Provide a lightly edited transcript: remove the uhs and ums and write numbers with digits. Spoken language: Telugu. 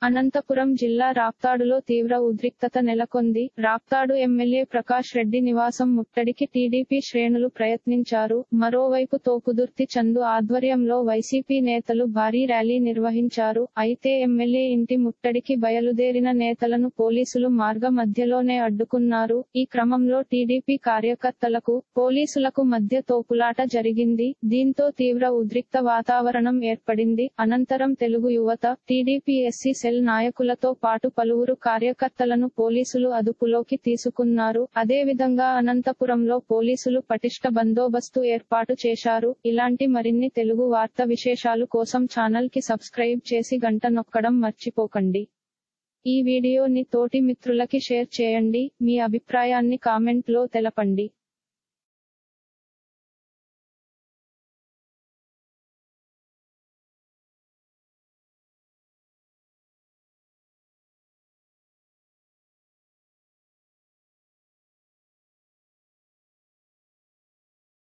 అనంతపురం జిల్లా రాప్తాడులో తీవ్ర ఉద్రిక్తత నెలకొంది. రాప్తాడు ఎమ్మెల్యే ప్రకాష్ రెడ్డి నివాసం ముట్టడికి టీడీపీ శ్రేణులు ప్రయత్నించారు. మరోవైపు తోపుదుర్తి చందు ఆధ్వర్యంలో వైసీపీ నేతలు భారీ ర్యాలీ నిర్వహించారు. అయితే ఎమ్మెల్యే ఇంటి ముట్టడికి బయలుదేరిన నేతలను పోలీసులు మార్గ మధ్యలోనే అడ్డుకున్నారు. ఈ క్రమంలో టీడీపీ కార్యకర్తలకు, పోలీసులకు మధ్య తోపులాట జరిగింది. దీంతో తీవ్ర ఉద్రిక్త వాతావరణం ఏర్పడింది. అనంతరం తెలుగు యువత, టీడీపీ ఎస్సీ సెల్ నాయకులతో పాటు పలువురు కార్యకర్తలను పోలీసులు అదుపులోకి తీసుకున్నారు. అదేవిధంగా అనంతపురంలో పోలీసులు పటిష్ట బందోబస్తు ఏర్పాటు చేశారు. ఇలాంటి మరిన్ని తెలుగు వార్త విశేషాలు కోసం ఛానల్ కి సబ్స్క్రైబ్ చేసి గంట నొక్కడం మర్చిపోకండి. ఈ వీడియోని తోటి మిత్రులకి షేర్ చేయండి. మీ అభిప్రాయాన్ని కామెంట్ లో తెలపండి.